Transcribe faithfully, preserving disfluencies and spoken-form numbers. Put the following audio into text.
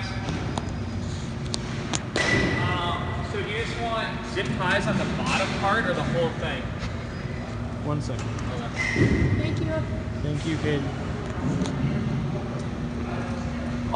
guys. Um, so do you just want zip ties on the bottom part or the whole thing? One second. Okay. Thank you. Thank you, Caden.